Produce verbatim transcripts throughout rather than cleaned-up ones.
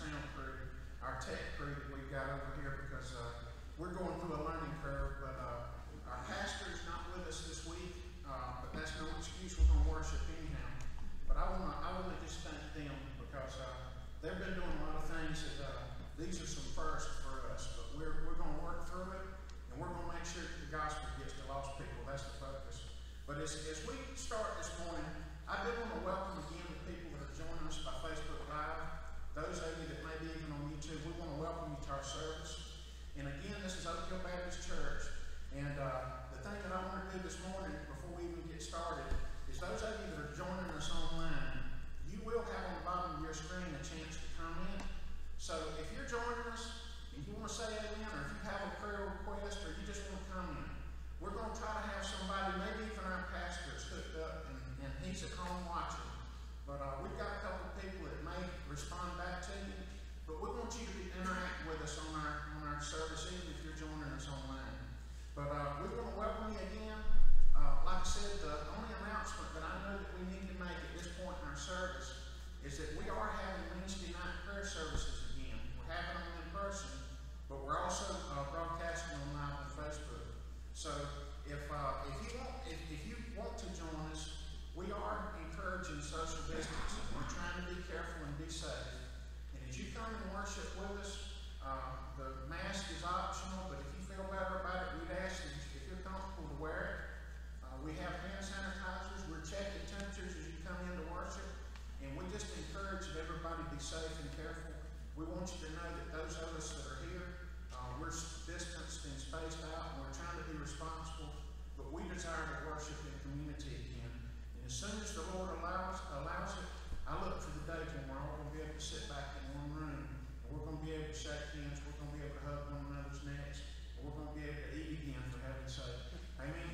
sound crew, our tech crew that we've got over here, because uh, we're going through a learning curve. But uh, our pastor is not with us this week, uh, but that's no excuse. We're going to worship anyhow. But I want to I want to just thank them, because uh, they've been doing a lot of things that uh, these are some firsts for us. But we're we're going to work through it, and we're going to make sure that the gospel gets to lost people. That's the focus. But as, as we start this morning, I do want to welcome again the people that are joining us by Facebook Live. Those of you that may be even on YouTube, we want to welcome you to our service. And again, this is Oak Hill Baptist Church. And uh, the thing that I want to do this morning, before we even get started, is those of you that are joining us online, you will have on the bottom of your screen a chance to comment. So if you're joining us and you want to say amen, or if you have a prayer request, or you just want to comment, we're going to try to have somebody, maybe even our pastor, is hooked up, and, and he's at home watching. But uh, we've got a couple of people that may respond back to you. But we want you to be interact with us on our on our service, even if you're joining us online. But uh, we want to welcome you again. Uh, like I said, the only announcement that I know that we need to make at this point in our service is that we are having Wednesday night prayer services again. We're having them in person, but we're also uh, broadcasting them live on Facebook. So if uh, if you want if, if you want to join us, we are encouraging social distancing. We're trying to be careful and be safe. And as you come and worship with us, uh, the mask is optional, but if you feel better about it, we'd ask that if you're comfortable to wear it. Uh, we have hand sanitizers. We're checking temperatures as you come in to worship. And we just encourage that everybody be safe and careful. We want you to know that those of us that are here, uh, we're distanced and spaced out, and we're trying to be responsible, but we desire to worship in community again. And as soon as the Lord allows, allows it, I look for the day when we're all going to be able to sit back in one room, and we're going to be able to shake hands, we're going to be able to hug one another's necks, and we're going to be able to eat again, for heaven's sake. Amen.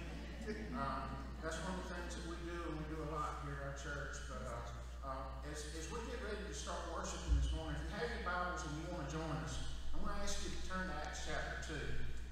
Um, that's one of the things that we do, and we do a lot here at our church. But uh, uh, as, as we get ready to start worshiping this morning, if you have your Bibles and you want to join us, I'm going to ask you to turn to Acts chapter two.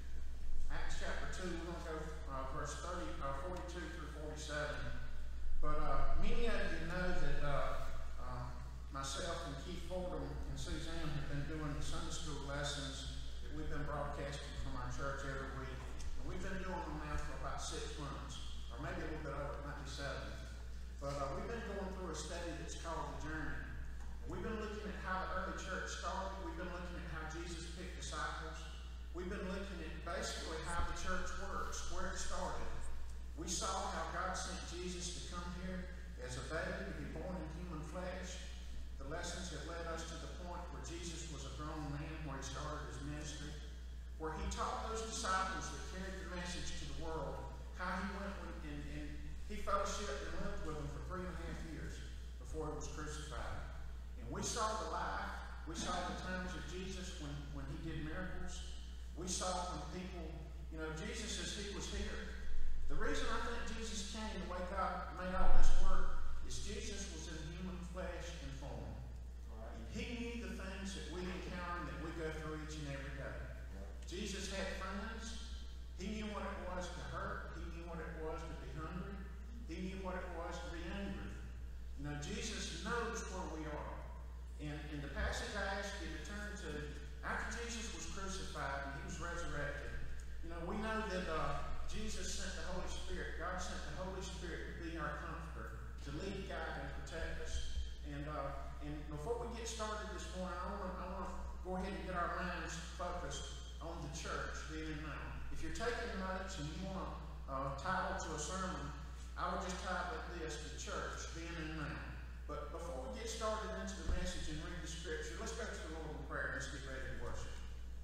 Acts chapter two, we're going to go uh, verse thirty, uh, forty-two through forty-seven. But uh, many of you know that uh, uh, myself and Keith Fordham and Suzanne have been doing the Sunday school lessons that we've been broadcasting from our church every week. And we've been doing them now for about six months, or maybe a little bit over, it might be seven. But uh, we've been going through a study that's called The Journey. And we've been looking at how the early church started. We've been looking at how Jesus picked disciples. We've been looking at basically how the church works, where it started. We saw how God sent Jesus to come here as a baby, to be born in human flesh. The lessons have led us to the point where Jesus was a grown man, where he started his ministry, where he taught those disciples that carried the message to the world, how he went and, and he fellowshiped and lived with them for three and a half years before he was crucified. And we saw the life, we saw the times of Jesus when, when he did miracles. We saw when people, you know, Jesus as he was here. The reason I think Jesus came, the way God made all this work, is Jesus was in human flesh and form. Right. He knew the things that we encounter, that we go through each and every day. Right. Jesus had friends. He knew what it was to hurt. He knew what it was to be hungry. He knew what it was to be angry. You know, Jesus knows where we are. And in the passage I asked you to turn to, after Jesus was crucified and he was resurrected, you know, we know that uh, Jesus sent the Holy Spirit. God sent the Holy Spirit to be our comforter, to lead, guide, and protect us. And uh, and before we get started this morning, I want to I want to go ahead and get our minds focused on the church then and now. If you're taking notes and you want to uh, title to a sermon, I would just title it this: the church then and now. But before we get started into the message and read the scripture, let's go to the Lord in prayer and let's get ready to worship.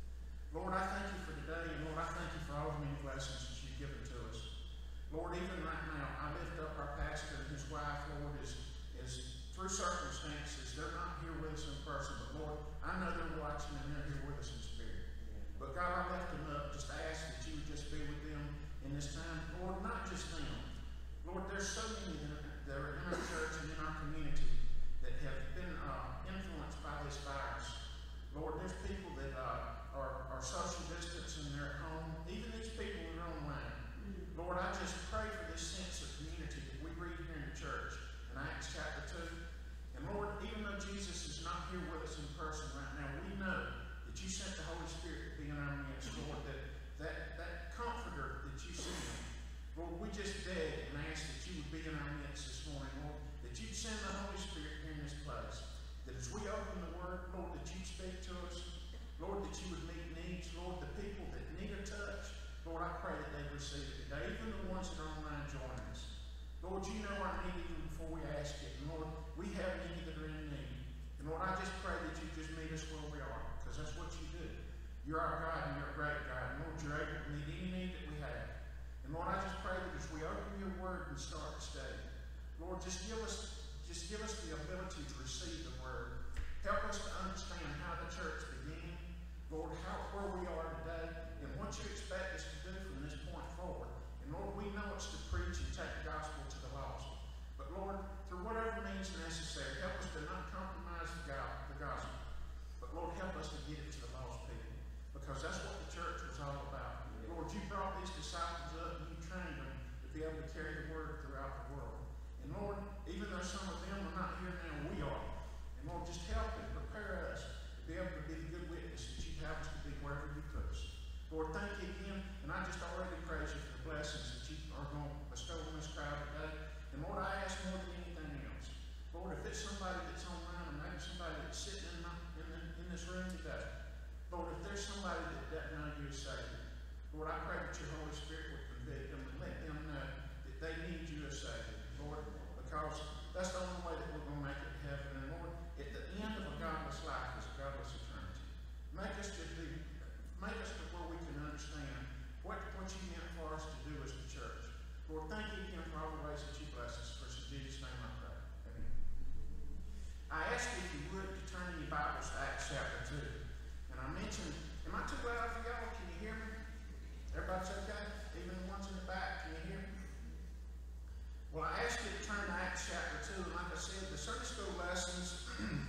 Lord, I thank you for today, and Lord, I thank you for all the many blessings that you've given to us. Lord, even right now, I lift up our pastor and his wife, Lord, is, is through circumstances, they're not here with us in person, but Lord, I know they're watching and they're here with us in spirit. But God, I lift them up, just ask that you would just be with them in this time. Lord, not just them. Lord, there's so many that are in our church and in our community that have been uh, influenced by in our midst, Lord, that, that, that comforter that you send, Lord, we just beg and ask that you would be in our midst this morning, Lord, that you'd send the Holy Spirit here in this place, that as we open the Word, Lord, that you'd speak to us, Lord, that you would meet needs, Lord, the people that need a touch, Lord, I pray that they receive it today, even the ones that are online joining us. Lord, you know our need even before we ask it, and Lord, we have many that are in need. And Lord, I just pray that you just meet us where we are, because that's what you do. You're our God, and you're a great God. And Lord, you're able to meet any need that we have. And Lord, I just pray that as we open your Word and start to study, Lord, just give us, just give us the ability to receive the Word. Help us to understand how the church began, Lord, how where we are today, and what you expect us to do from this point forward. And Lord, we know it's to preach and take the gospel to the lost. But Lord, through whatever means necessary, help us to not compromise the gospel. But Lord, help us to get it to the lost people. Because that's what the church was all about. Lord, you brought these disciples up and you trained them to be able to carry the word throughout the world. And Lord, even though some of them are not here now, we are. And Lord, just help and prepare us to be able to be the good witness that you have us to be wherever you put us. Lord, thank you again. And I just already praise you for the blessings that you are going to bestow on this crowd today. And Lord, I ask more than anything else. Lord, if it's somebody that's online and maybe somebody that's sitting in, my, in, the, in this room today, Lord, if there's somebody that doesn't know you as Savior, Lord, I pray that your Holy Spirit would convict them and let them know that they need you as Savior, Lord, because that's the only way that we're going to make it to heaven. And Lord, at the end of a godless life is a godless eternity. Make us to be, make us to where we can understand what, what you meant for us to do as the church. Lord, thank you again for all the ways that you bless us. For in Jesus' name I pray. Amen. I ask you if you would to turn in your Bibles to Acts chapter two. And I mentioned, am I too loud for y'all? Can you hear me? Everybody's okay? Even the ones in the back, can you hear me? Well, I asked you to turn to Acts chapter two, and like I said, the Sunday school lessons,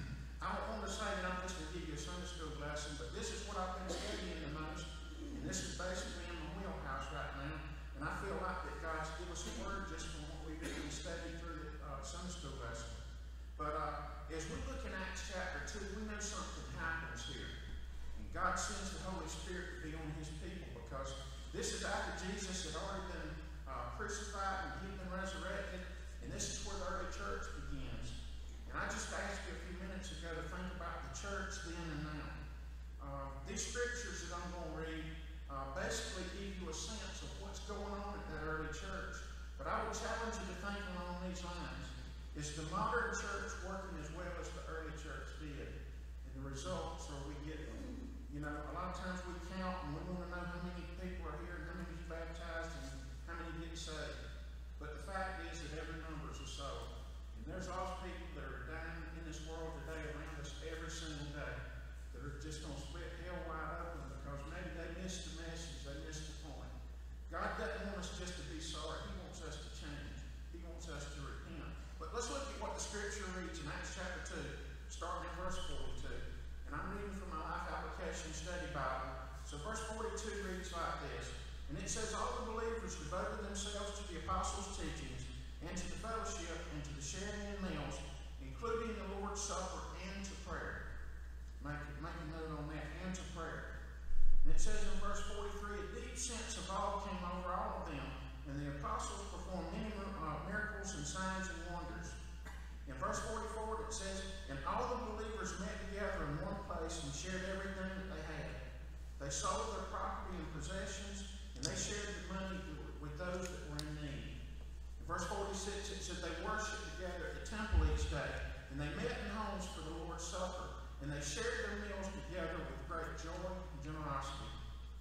I don't want to say that I'm just going to give you a Sunday school lesson, but this is what I've been studying the most, and this is basically in my wheelhouse right now, and I feel like that God's given us a word just from what we've been studying through the uh, Sunday school lesson. But uh, as we look in Acts chapter two, we know something happens here. And God sends the Holy Spirit to be on his people, because this is after Jesus had already been uh, crucified and he'd been resurrected, and this is where the early church begins. And I just asked you a few minutes ago to think about the church then and now. Uh, these scriptures that I'm going to read uh, basically give you a sense of what's going on at that early church. But I would challenge you to think along these lines. Is the modern church working as well as the early church did? And the results are we getting? You know, a lot of times we count and we want to know how many people are here and how many are baptized and how many get saved. But the fact is that every number is a soul. And there's lost people that are dying in this world today around us every single day that are just going to split hell wide open because maybe they missed the message, they missed the point. God doesn't want us just to be sorry. He wants us to change. He wants us to repent. But let's look at what the scripture reads in Acts chapter two, starting at verse forty-two. And I'm reading from my Life Application Study Bible. So verse forty-two reads like this. And it says, all the believers devoted themselves to the apostles' teachings, and to the fellowship, and to the sharing in meals, including the Lord's Supper, and to prayer. Make, make a note on that, and to prayer. And it says in verse forty-three, a deep sense of awe came over all of them, and the apostles performed many uh, miracles and signs and wonders. In verse forty-four, it says, and all the believers met together in one place and shared everything that they had. They sold their property and possessions, and they shared the money with those that were in need. In verse forty-six, it said they worshiped together at the temple each day, and they met in homes for the Lord's Supper, and they shared their meals together with great joy and generosity.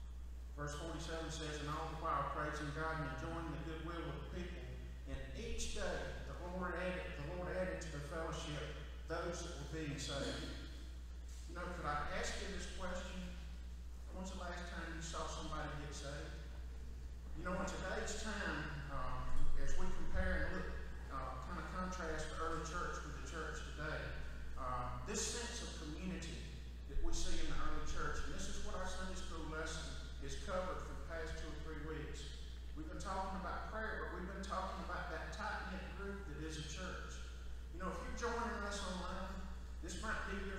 Verse forty-seven says, and all the while praising God and enjoying the goodwill of the people, and each day the Lord added, the Lord added to the fellowship those that were being saved. You know, could I ask you this question? When's the last time you saw somebody get saved? You know, in today's time, um, as we compare and look, uh, kind of contrast the early church with the church today, uh, this sense of community that we see in the early church, and this is what our Sunday school lesson is covered for the past two or three weeks. We've been talking about prayer, but we've been talking about that tight-knit group that is a church. You know, if you're joining us online, this might be your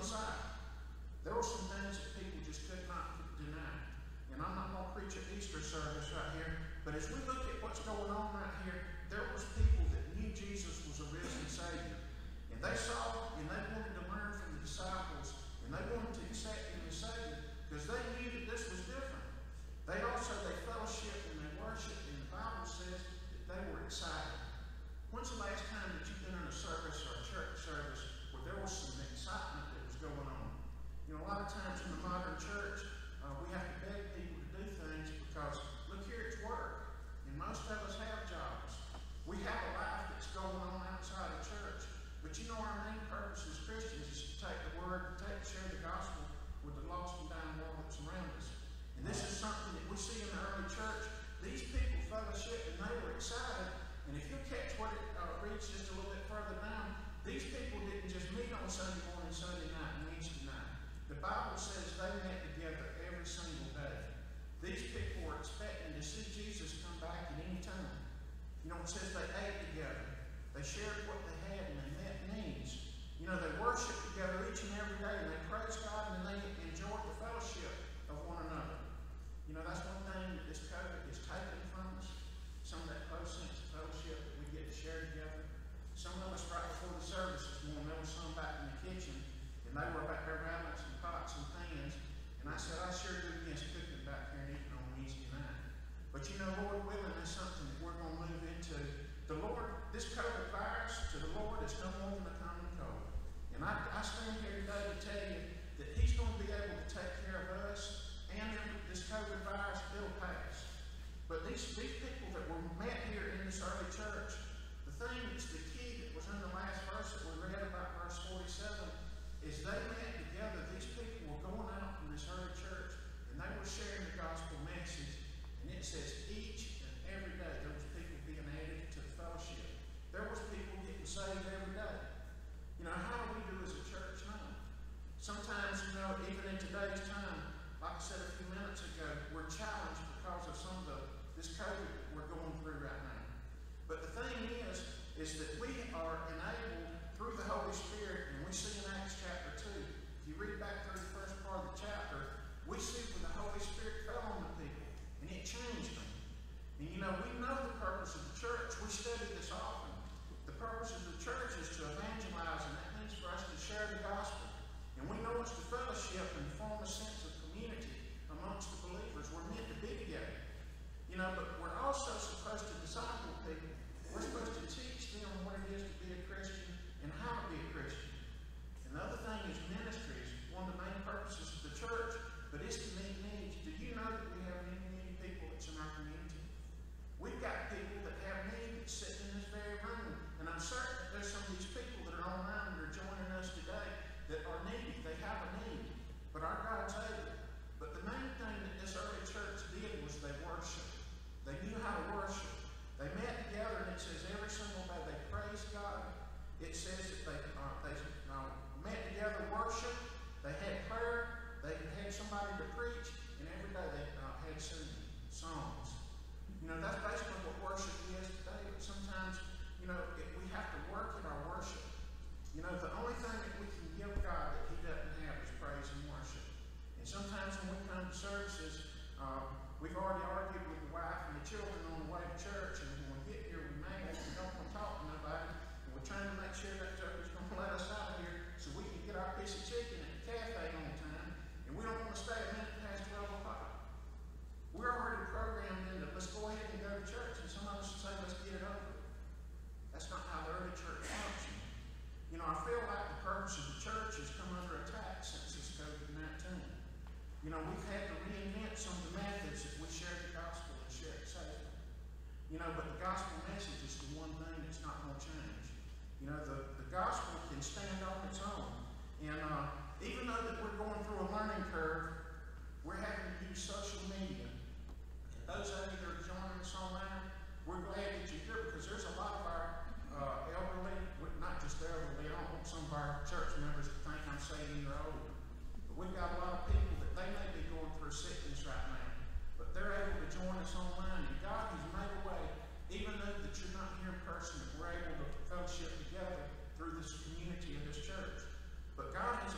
Messiah. There were some things that people just could not deny. And I'm not going to preach an Easter service right here, but as we look at what's going on right here, there was people that knew Jesus was a risen Savior. And they saw and they wanted to learn from the disciples, and they wanted to accept him as Savior because they knew that this was different. They also, they fellowship and they worship, and the Bible says that they were excited. When's the last time that you've been in a service or a church service where there was some excitement that was going on? You know, a lot of times in the modern church, uh, we have to beg people to do things because, look here, it's work. And most of us have jobs. We have a life that's going on outside of church. But you know, our main purpose as Christians is to take the word, to take, share the gospel with the lost and dying world that's around us. And this is something that we see in the early church. These people fellowship and they were excited. And if you'll catch what it uh, reads just a little bit further down, these people didn't just meet on Sunday morning, Sunday night, and Wednesday night. The Bible says they met together every single day. These people were expecting to see Jesus come back at any time. You know, it says they ate together. They shared what they had and they met needs. You know, they worshiped together each and every day, and they praised God, and they enjoyed the fellowship of one another. You know, that's one thing that this COVID is taken from us. Some of that close sense of fellowship that we get to share together. Some of us right before the service this morning, there was some back in the kitchen, and they were back there around some pots and pans. And I said, I sure do miss cooking back here and eating on Wednesday night. But you know, Lord willing, that's something that we're going to move into. The Lord, this COVID virus, to the Lord, is no more than a common cold. And I, I stand here today to tell you that He's going to be able to take care of us, and this COVID virus, it'll pass. But these, these people that were met here in this early church, the thing that's the key that was in the last verse that we read about, verse forty-seven, is they met together. These people were going out from this early church, and they were sharing the gospel message. And it says each and every day there was people being added to the fellowship. There was people getting saved every day. You know, how do we do as a church now? Sometimes, you know, even in today's time, like I said a few minutes ago, we're challenged because of some of the this COVID that we're going through right now. But the thing is, is that we are enabled through the Holy Spirit, and we see in Acts chapter two, if you read back through the first part of the chapter, we see when the Holy Spirit fell on the people, and it changed them. And you know, we know the purpose of the church. We study this often. The purpose of the church is to evangelize, and that means for us to share the gospel. And we know it's to fellowship and form a sense of community amongst the believers. We're meant to be together. You know, but we're also supposed to disciple people. We're supposed to teach them what it is to be a Christian and how to be a Christian. And the other thing is ministry is one of the main purposes of the church, but it's to meet needs. Do you know that we have many, many people that's in our community? We've got people that have need that's sitting in this very room. And I'm certain that there's some of these people that are online that are joining us today that are needy. They have a need. But our God's able. But the main thing that this early church did was they worshiped. They knew how to worship. They met together, and it says every single day they praised God. It says that they, uh, they uh, met together, worshiped. They had prayer. They had somebody to preach, and every day they uh, had singing songs. You know, that's basically what worship is today. But sometimes, you know, it, we have to work at our worship. You know, the only thing that we can give God that He doesn't have is praise and worship. And sometimes when we come to services, uh, we've already argued with the wife and the children on the way to church, and when we get here, we're mad, we don't want to talk to nobody, and we're trying to make sure that joker's going to let us out of here so we can get our piece of chicken at the cafe on time, and we don't want to stay a minute past twelve o'clock. We're already programmed into, let's go ahead and go to church, and some of us say, let's get it over. That's not how the early church functioned. You know, I feel like the purpose of the church has come under attack since this COVID nineteen. You know, we've had to reinvent some of the methods that we share the gospel and share it safely. You know, but the gospel message is the one thing that's not going to change. You know, the, the gospel can stand on its own. And uh, even though that we're going through a learning curve, we're having to use social media. And those of you that are joining us online, we're glad that you're here because there's a lot of our uh, elderly, not just elderly, I don't want some of our church members to think I'm saying you're old. But we've got a lot of people that they may be going through sickness right now, but they're able to join us online. And God has made a way, even though that you're not here in person, that we're able to fellowship together through this community of this church. But God has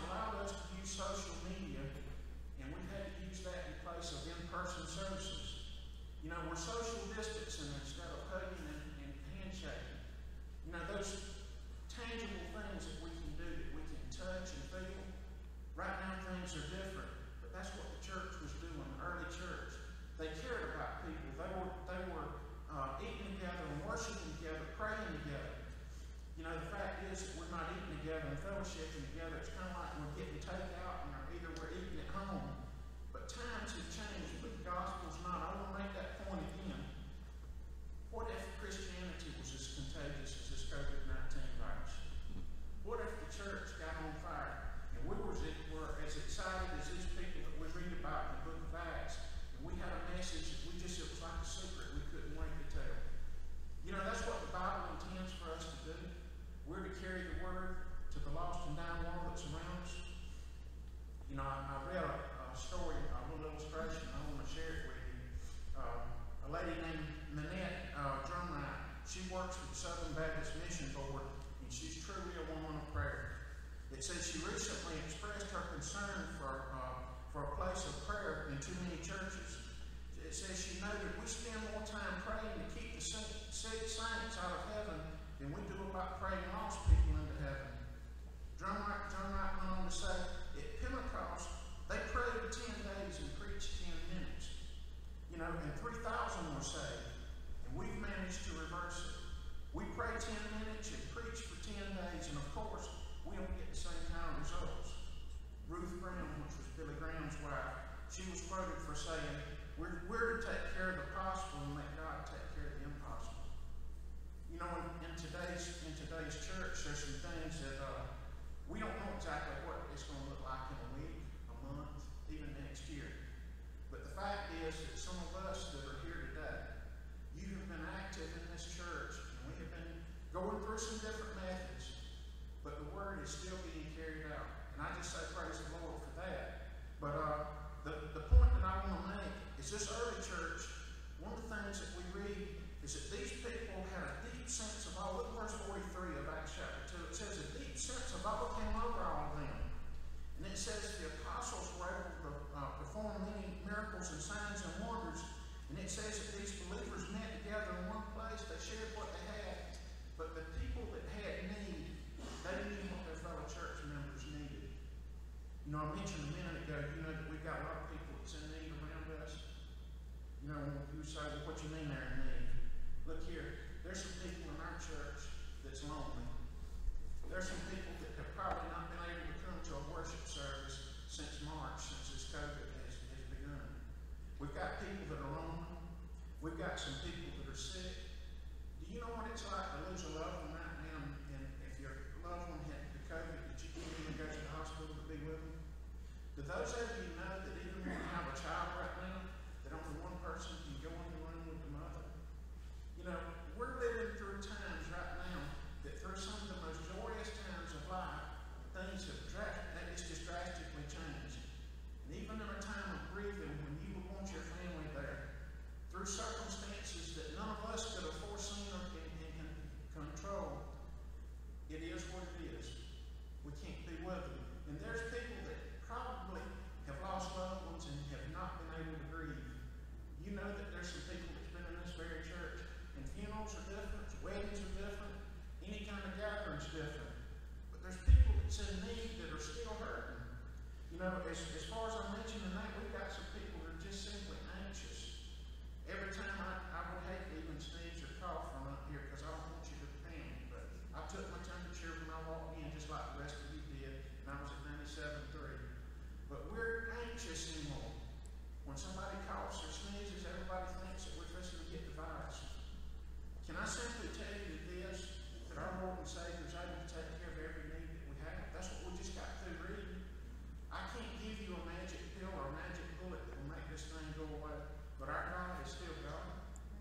recently expressed her concern for, uh, for a place of prayer in too many churches. It says she noted, we spend more time praying to keep the sick saints out of heaven than we do about praying lost people into heaven. Drumwright, Drumwright went on to say, at Pentecost, they prayed ten days and preached ten minutes. You know, and three thousand were saved. And we've managed to reverse it. We pray ten minutes and preach for ten days, and of course, we don't get the same kind of results. Ruth Brown, which was Billy Graham's wife, she was quoted for saying, we're, we're to take care of the possible and let God take care of the impossible. You know, in, in today's in today's church, there's some things that uh, we don't know exactly what it's going to look like in a week, a month, even next year. But the fact is that some of us that are here today, you have been active in this church, and we have been going through some different methods, but the word is still being carried out. And I just say praise the Lord for that. But uh, the, the point that I want to make is this early church, one of the things that we read is that these people had a deep sense of awe. Look at verse forty-three of Acts chapter two. It says a deep sense of awe came over all of them. And it says the apostles were able to uh, perform many miracles and signs and wonders. And it says that these believers met together in one place. They shared what they had. But the people that had need, they knew what their fellow church members needed. You know, I mentioned a minute ago, you know that we've got a lot of people that's in need around us. You know, you say, well, what you mean they're in need? Look here, there's some people in our church that's lonely. There's some people that have probably not been able to come to a worship service since March, since this COVID has, has begun. We've got people that are lonely. We've got some people that are sick. Do you know what it's like to lose a loved one right now? And if your loved one had the COVID, did you can't even go to the hospital to be with them? Do those of you know that even when you have a child right now, that only one person can go in the room with the mother? You know, we're living through times right now that through some of the most joyous times of life, things have drastically, it's just drastically changed. And even in a time of grieving, when you would want your family there, through circumstances that none of us could have foreseen or can, can, can control, it is what it is. We can't be with them. And there's people that probably have lost loved ones and have not been able to grieve. You know that there's some people that's been in this very church, and funerals are different, weddings are different, any kind of gathering's different. But there's people that's in need that are still hurting. You know, as, as far as I mentioned tonight, we've got some people that are just simply anxious. Every time I, I would hate to even sneeze or cough from up here because I don't want you to panic. But I took my temperature when I walked in just like the rest of you did, and I was at ninety-seven point three. But we're anxious anymore. When somebody coughs or sneezes, everybody thinks that we're fixing to get the virus. Can I simply tell you that this, that our Lord and Savior is able to take care of every need that we have? That's what we just got through reading. I can't give you a magic pill or a magic bullet that will make this thing go away, but our God is still God.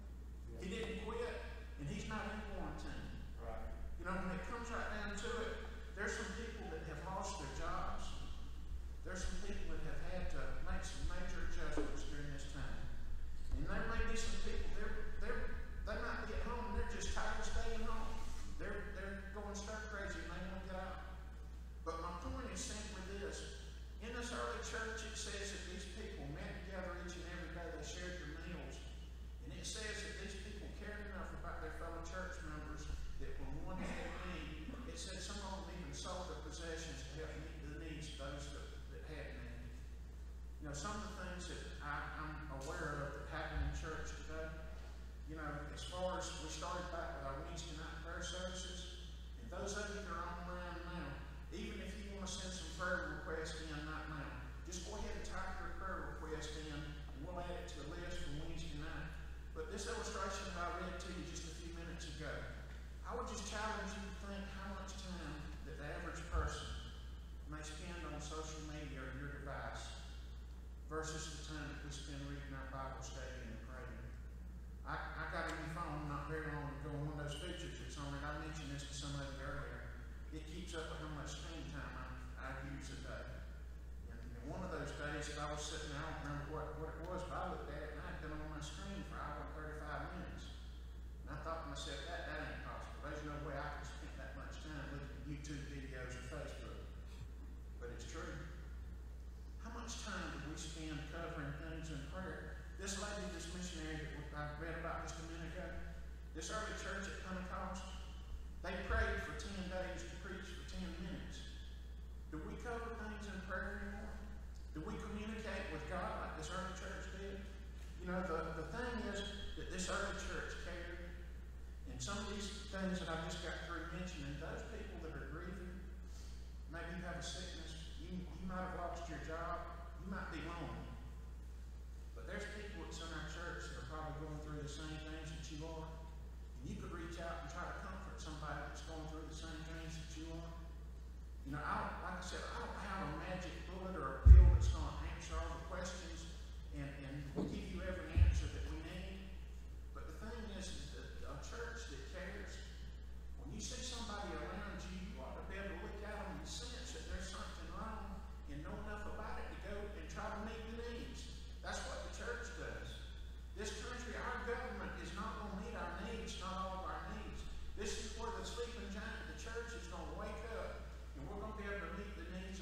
He didn't quit, and He's not in quarantine. Right. You know, when it comes right down to it, there's some people that have lost their jobs. There's some people that have had to make some major adjustments during this time. And there may be some people, they're, they're, they might be at home and they're just tired of staying home. They're, they're going stir crazy and they want to get out. But my point is simply this. In this early church, it says that these people met together each and every day. They shared their meals. And it says that these people cared enough about their fellow church members that when one had a need, it said some of them even sold their possessions to help meet the needs of those that, that had need. You know, some of the things that I, I'm aware of that happen in church today, you know, as far as we started back with our Wednesday night prayer services, and those of you that are on around now, even if you want to send some prayer requests in right now, just go ahead and type your prayer request in, and we'll add it to the list for Wednesday night. But this illustration that I read to you just a few minutes ago, I would just challenge you to think how much time that the average person may spend on social media or your device versus the time that we spend reading our Bible, studying, and praying. I, I got a new phone not very long ago, and one of those features that's on it, I mentioned this to somebody earlier, it keeps up with how much screen time I, I use a day. And, and one of those days that I was sitting there, I don't remember what, what it was, but I looked at it and I had been on my screen for an hour and thirty-five minutes. And I thought to myself, that, that ain't possible. There's no way I could spend that much time looking at YouTube videos or Facebook. know, the, the thing is that this early church cared, and some of these things that I just got through mentioning, those people that are grieving, maybe you have a sickness, you, you might have lost your job, you might be lonely. But there's people that's in our church that are probably going through the same things that you are. And you could reach out and try to comfort somebody that's going through the same things that you are. You know, I don't, like I said, I don't have a magic bullet or a pill that's going to answer all the questions and, and give you every answer that we need. But the thing is, is that a church that cares, when you see somebody around you, you ought to be able to look at them and sense that there's something wrong and know enough about it to go and try to meet the needs. That's what the church does. This country, our government is not going to meet our needs, not all of our needs. This is where the sleeping giant, the church, is going to wake up, and we're going to be able to meet the needs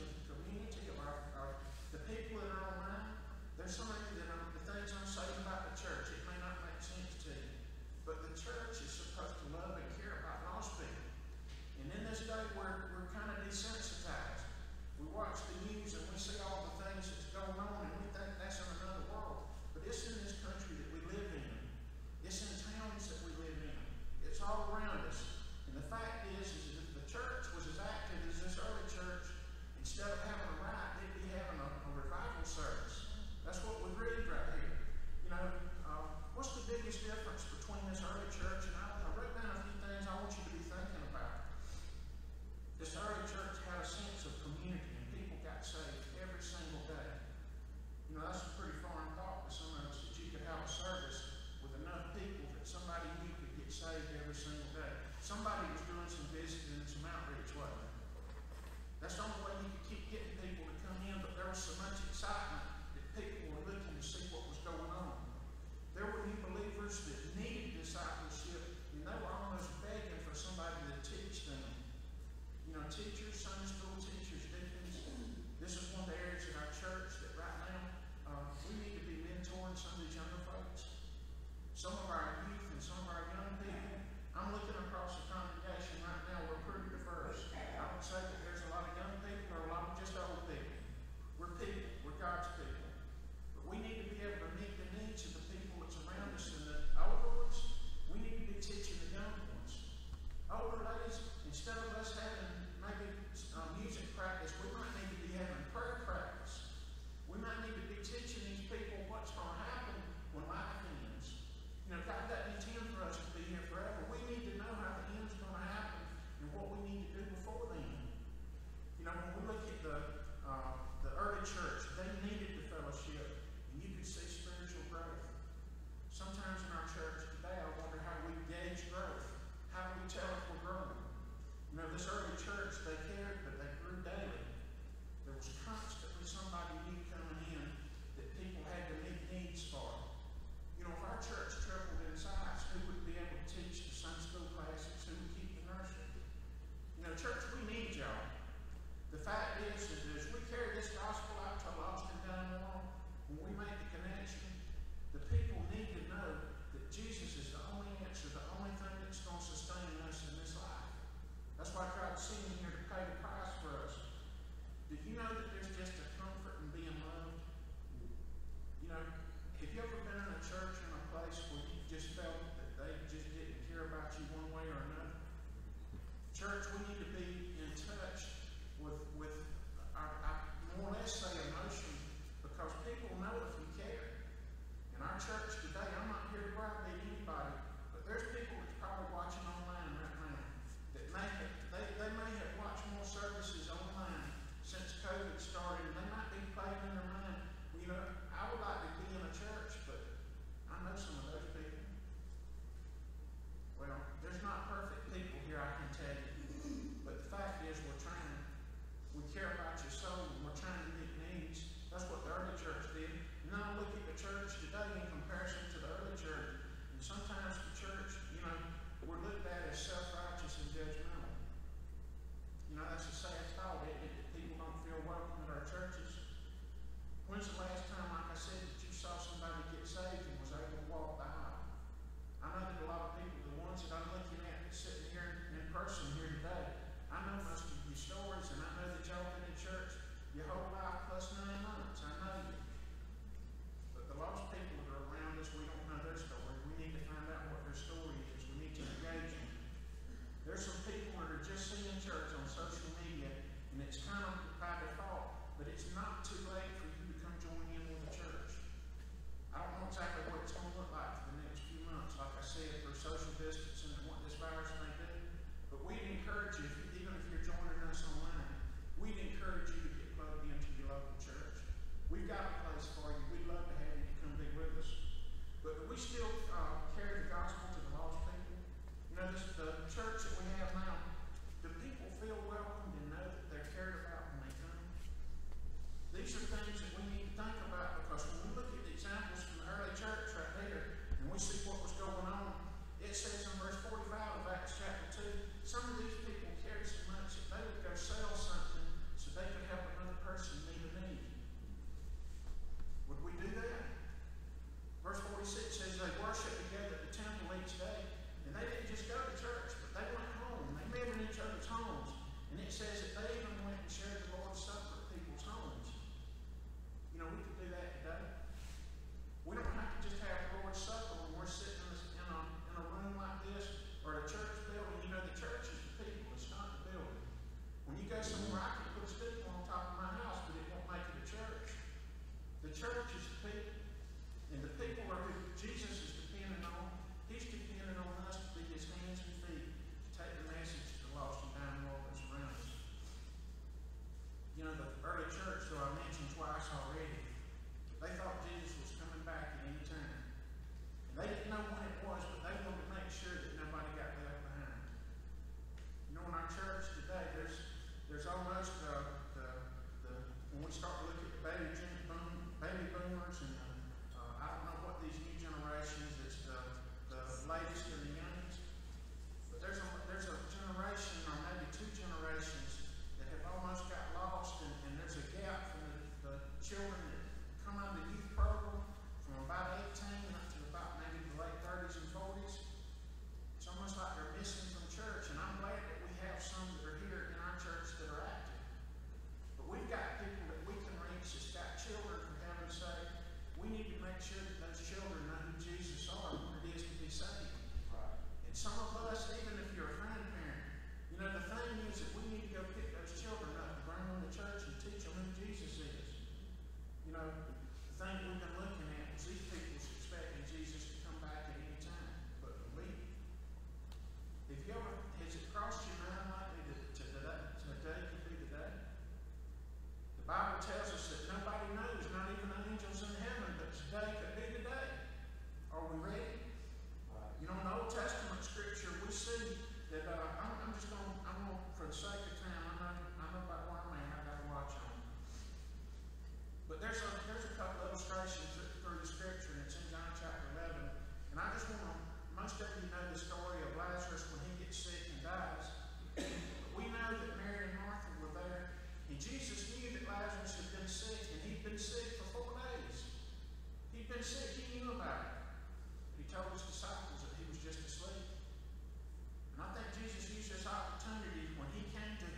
sake of time, I know, I know about one man I got to watch on. But there's a, there's a couple of illustrations through the scripture, and it's in John chapter eleven. And I just want to, most of you know the story of Lazarus when he gets sick and dies. But we know that Mary and Martha were there, and Jesus knew that Lazarus had been sick, and he'd been sick for four days. He'd been sick, he knew about it. He told his disciples that he was just asleep. And I think Jesus used this opportunity when he came to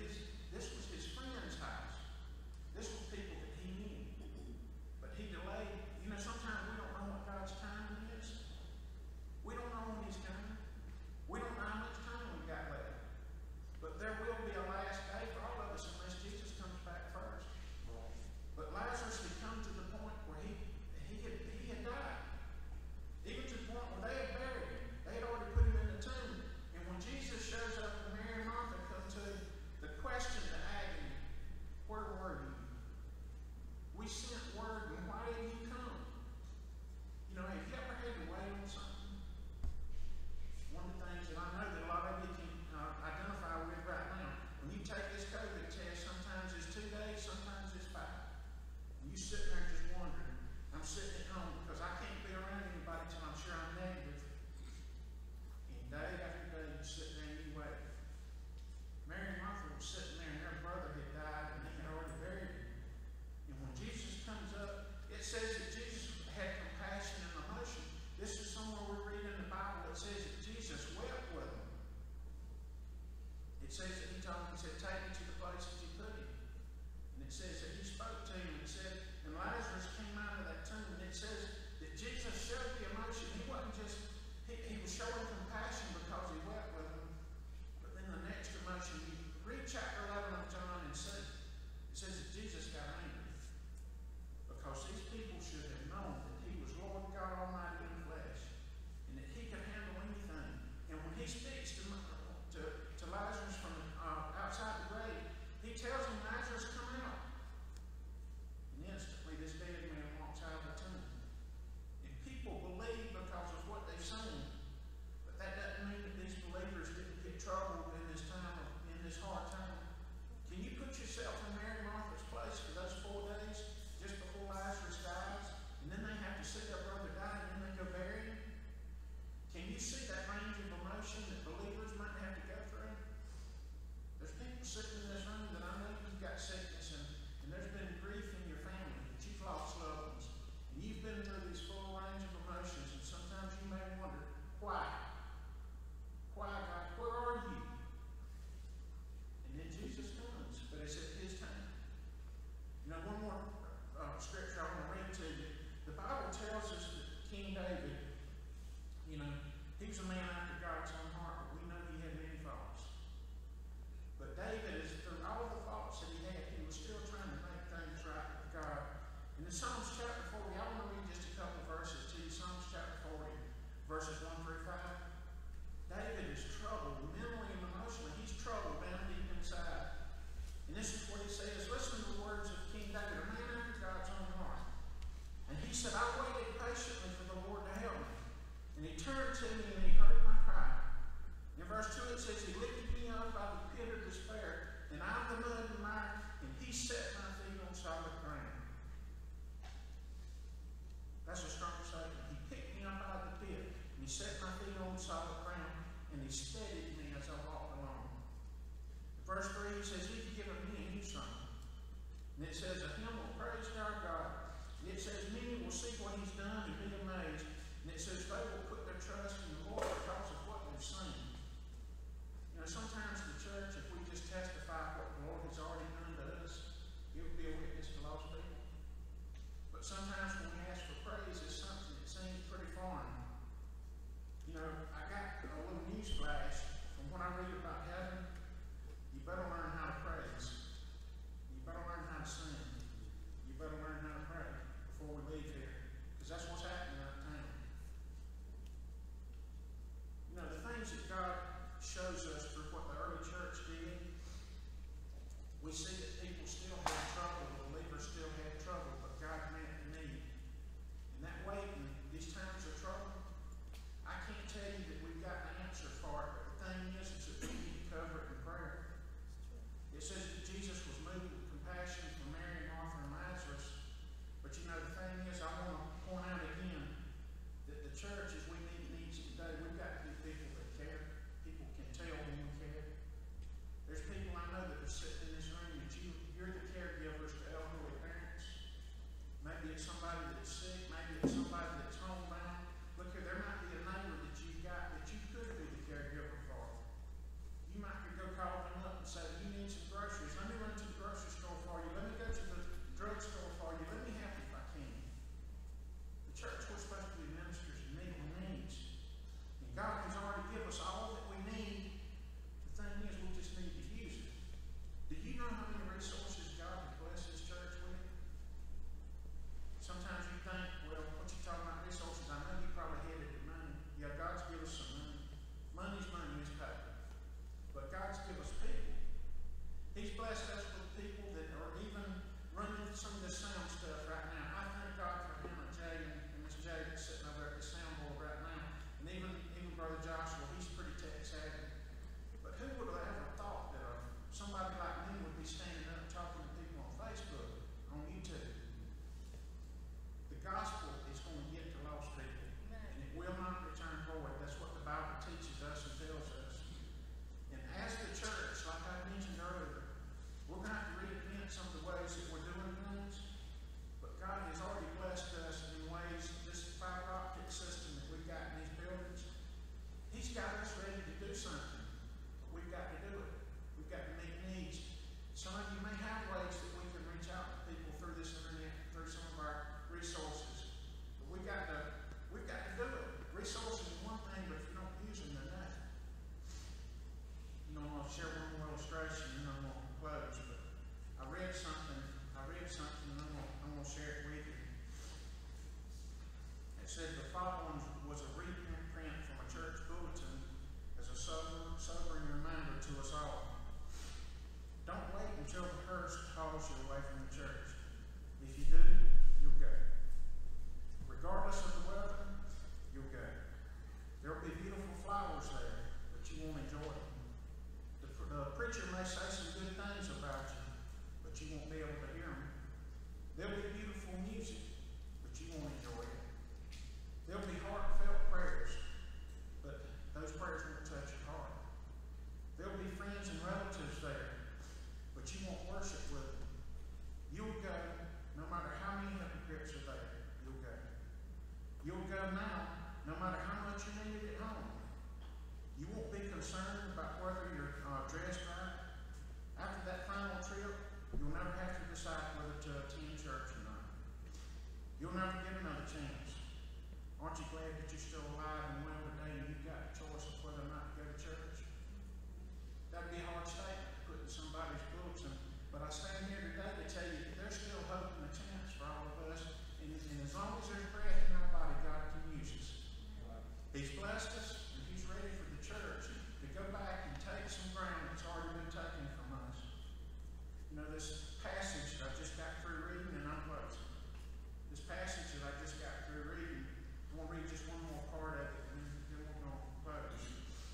you're still alive and well today and you've got the choice of whether or not to go to church. That'd be a hard statement to put in somebody's bulletin, but I stand here today to tell you that there's still hope and a chance for all of us, and, and as long as there's breath in our body, God can use us. He's blessed us, and He's ready for the church to go back and take some ground that's already been taken from us. You know, this passage that I just got through reading, and I'm closing. This passage that I just got through reading, I want to read just one more part of it, and then we're going to close.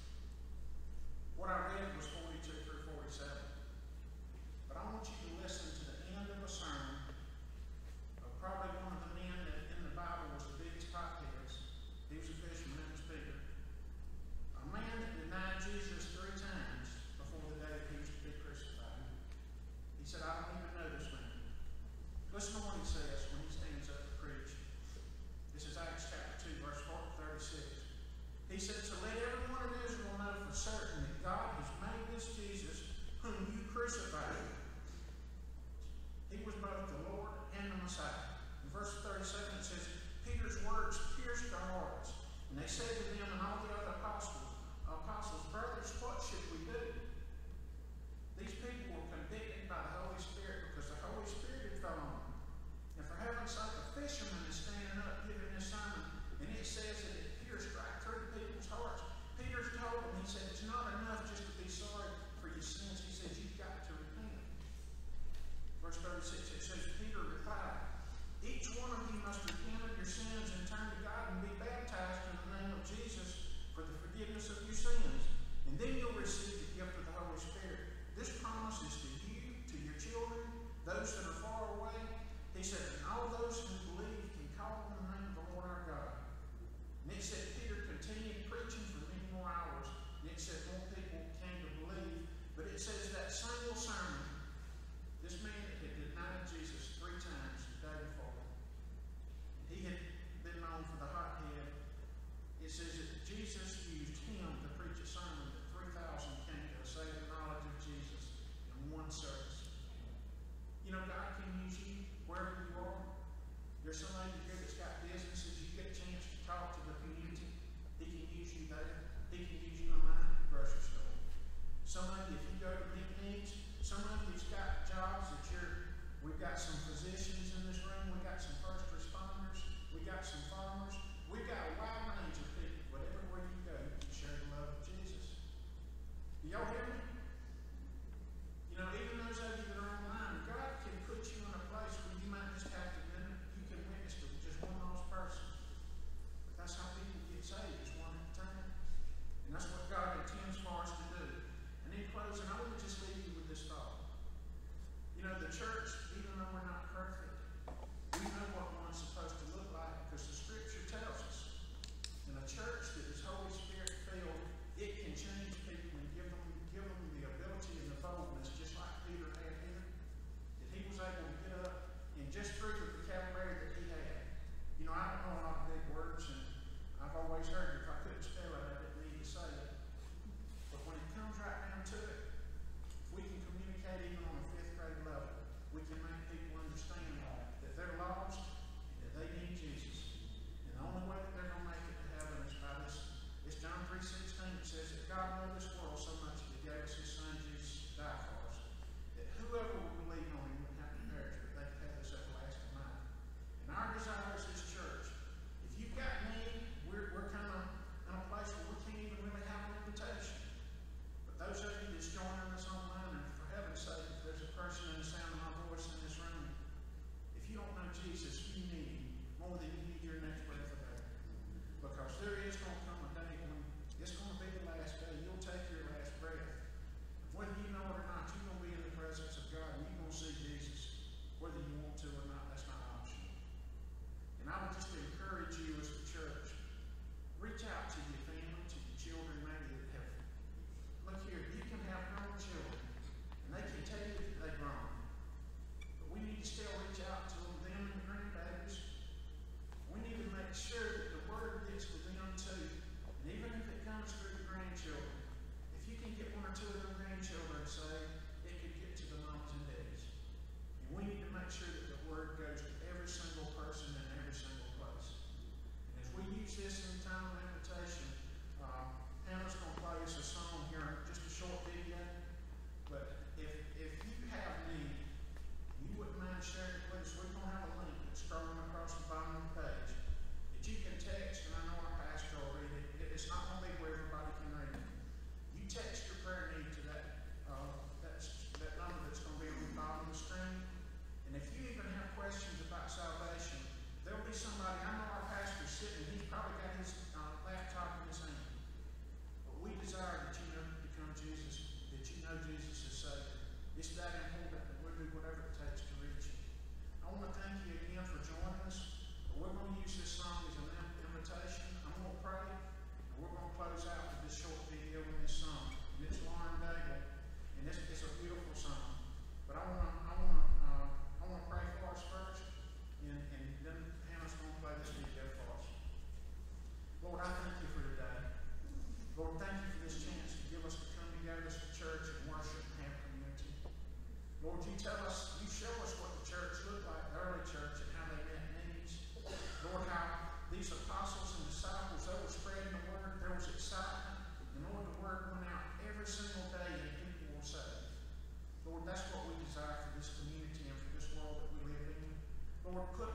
What I read was forty-two through forty-seven. But I want you to listen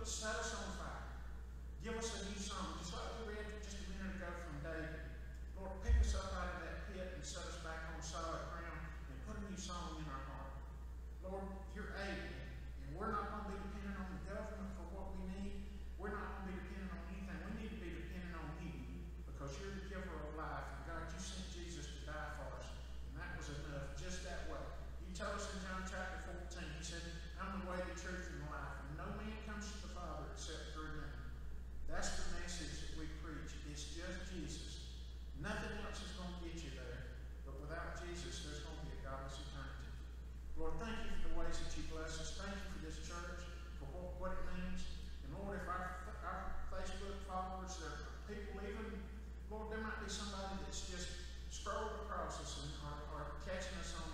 set us on fire. Give us a new song, just like we read just a minute ago from David. Lord, pick us up out of that pit and set us back on solid ground and put a new song in our heart. Lord, you're able, and we're not going to be dependent on the government for what we need. We're not going to be dependent on anything. We need to be dependent on you because you're the giver of life. And God, you sent Jesus to die for us, and that was enough just that way. You told us in John chapter fourteen, he said, I'm the way, the truth, and the life, and no man comes to the Father except through me. That's the message that we preach. It's just Jesus. Nothing else is going to get you there. But without Jesus, there's going to be a godless eternity. Lord, thank you for the ways that you bless us. Thank you for this church, for what, what it means. And Lord, if our, our Facebook followers, or people even, Lord, there might be somebody that's just scrolled across us and are, are catching us on